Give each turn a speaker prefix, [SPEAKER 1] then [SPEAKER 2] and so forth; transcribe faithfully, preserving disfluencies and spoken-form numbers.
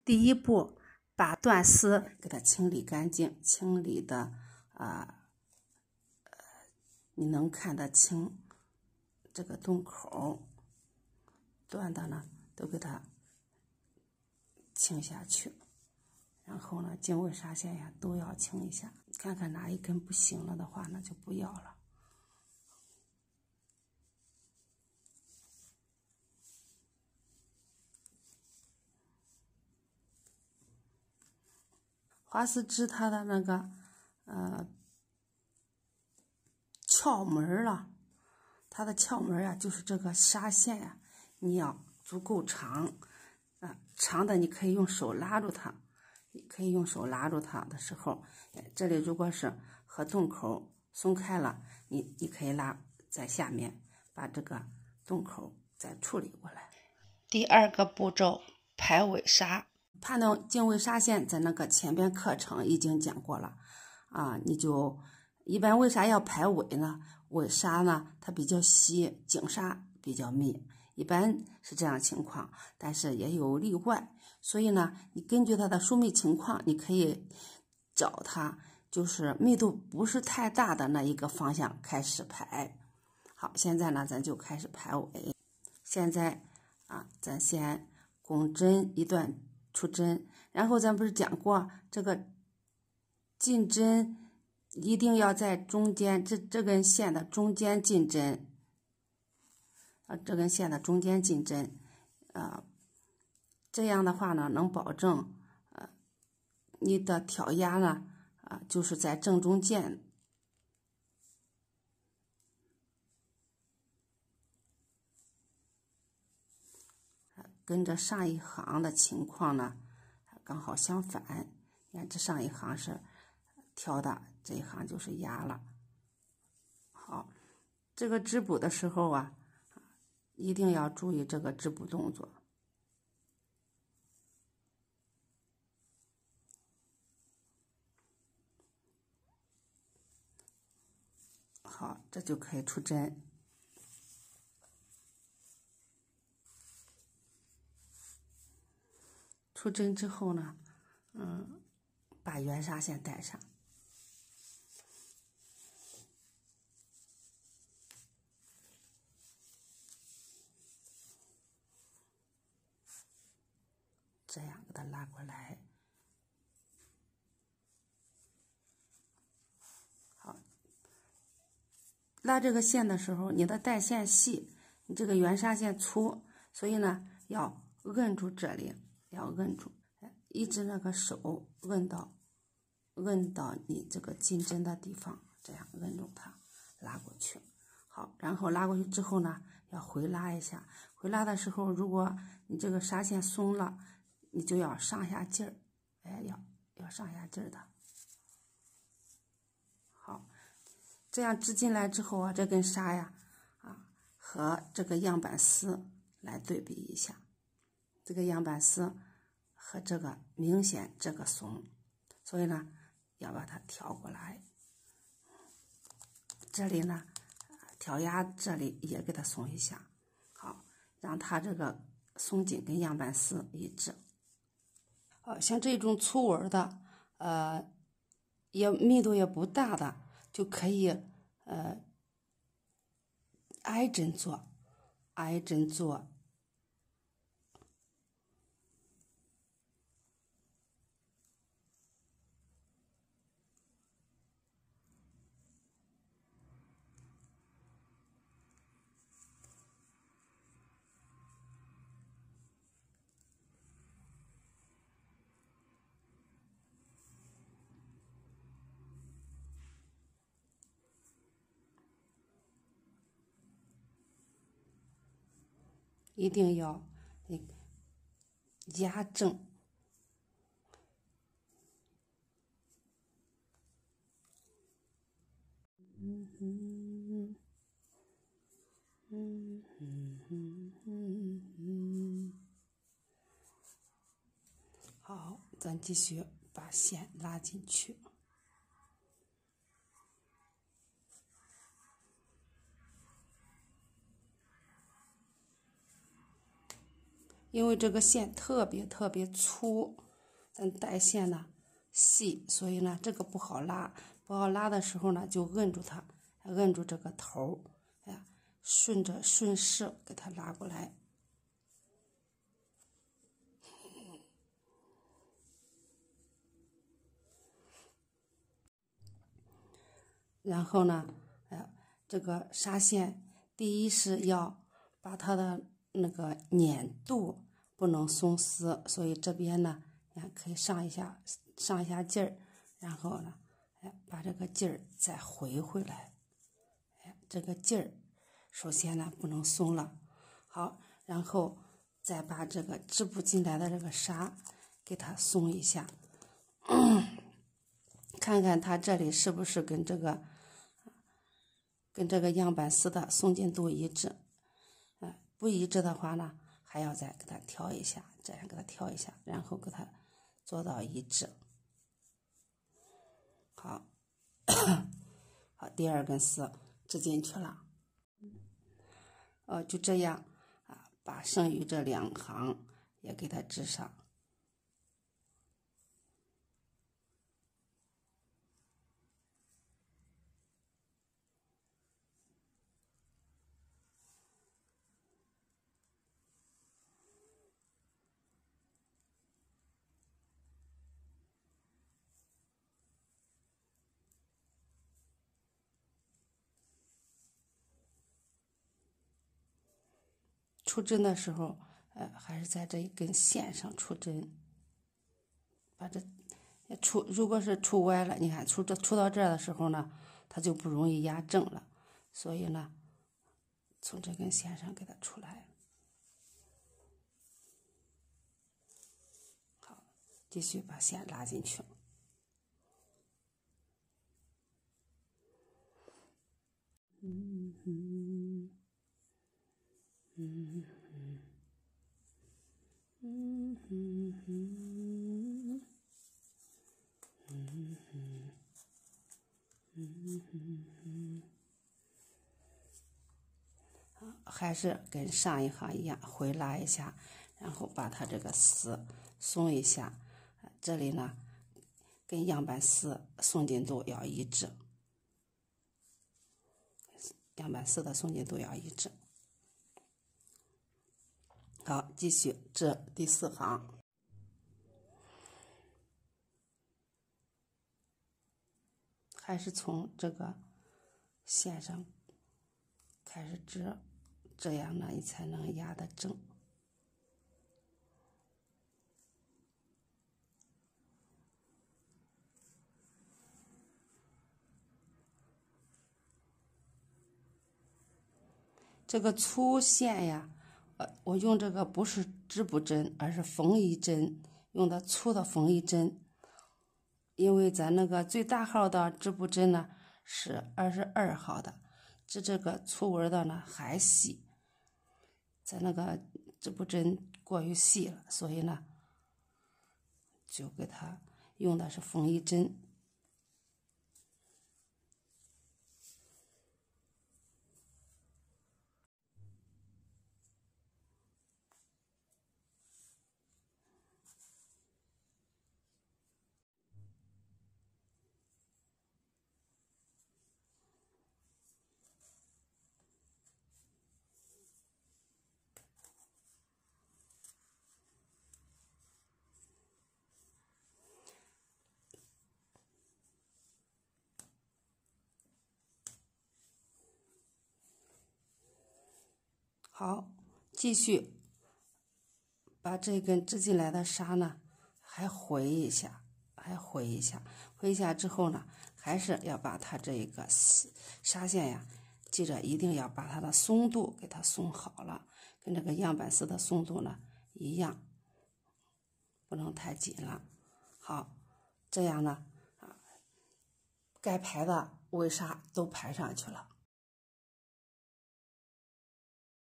[SPEAKER 1] 第一步，把断丝给它清理干净，清理的啊、呃，你能看得清这个洞口，断的呢都给它清下去。然后呢，经纬纱线呀都要清一下，看看哪一根不行了的话，那就不要了。花丝织它的那个呃窍门了，它的窍门呀，就是这个纱线呀，你要足够长，啊，长的你可以用手拉住它，你可以用手拉住它的时候，这里如果是和洞口松开了，你你可以拉在下面，把这个洞口再处理过来。第二个步骤，排尾纱。判断经纬纱线在那个前边课程已经讲过了啊，你就一般为啥要排尾呢？尾纱呢它比较稀，颈纱比较密，一般是这样情况，但是也有例外，所以呢你根据它的疏密情况，你可以找它就是密度不是太大的那一个方向开始排。好，现在呢咱就开始排尾。现在啊，咱先拱针一段出针，然后咱不是讲过这个进针一定要在中间，这这根线的中间进针，啊，这根线的中间进针，啊，这样的话呢，能保证呃你的挑压呢，啊，就是在正中间。跟着上一行的情况呢，刚好相反。你看这上一行是挑的，这一行就是压了。好，这个织补的时候啊，一定要注意这个织补动作。好，这就可以出针。出针之后呢，嗯，把圆纱线带上。这样给它拉过来。好，拉这个线的时候，你的带线细，你这个圆纱线粗，所以呢，要摁住这里，要摁住，一直那个手摁到，摁到你这个进针的地方，这样摁住它，拉过去。好，然后拉过去之后呢，要回拉一下。回拉的时候，如果你这个纱线松了，你就要上下劲儿，哎，要要上下劲儿的。好，这样织进来之后啊，这根纱呀，啊，和这个样板丝来对比一下，这个样板丝和这个明显这个松，所以呢，要把它调过来。这里呢，挑压这里也给它松一下，好，让它这个松紧跟样板丝一致。呃，像这种粗纹的，呃，也密度也不大的，就可以呃挨针做，挨针做。一定要压正。嗯嗯嗯嗯嗯嗯嗯，好，咱继续把线拉进去。 因为这个线特别特别粗，咱带线呢细，所以呢这个不好拉。不好拉的时候呢，就摁住它，摁住这个头，哎，顺着顺势给它拉过来。然后呢，呃，这个纱线，第一是要把它的那个粘度不能松丝，所以这边呢，也可以上一下上一下劲儿，然后呢，哎，把这个劲儿再回回来，哎，这个劲儿，首先呢不能松了，好，然后再把这个织不进来的这个纱给它松一下，看看它这里是不是跟这个。跟这个样板丝的松紧度一致，嗯，不一致的话呢，还要再给它调一下，这样给它调一下，然后给它做到一致。好，好，第二根丝织进去了，呃，就这样啊，把剩余这两行也给它织上。出针的时候，呃，还是在这一根线上出针，把这出如果是出歪了，你看出这出到这儿的时候呢，它就不容易压正了，所以呢，从这根线上给它出来。好，继续把线拉进去。嗯嗯嗯嗯嗯嗯嗯嗯嗯嗯，还是跟上一行一样，回拉一下，然后把它这个丝松一下。这里呢，跟样板丝松紧度要一致，样板丝的松紧度要一致。好，继续织第四行。还是从这个线上开始织，这样呢你才能压得正。这个粗线呀，呃，我用这个不是织布针，而是缝衣针，用的粗的缝衣针。因为咱那个最大号的织布针呢是二十二号的，织这个粗纹的呢还细。咱那个织布针过于细了，所以呢，就给它用的是缝衣针。好，继续把这根织进来的纱呢，还回一下，还回一下，回一下之后呢，还是要把它这个纱线呀，记着一定要把它的松度给它松好了，跟这个样板丝的松度呢一样，不能太紧了。好，这样呢，啊，该排的围纱都排上去了。